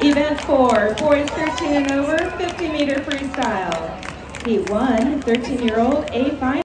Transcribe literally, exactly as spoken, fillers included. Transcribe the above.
Event four, boys thirteen and over, fifty meter freestyle. Heat one, thirteen year old A. Fine.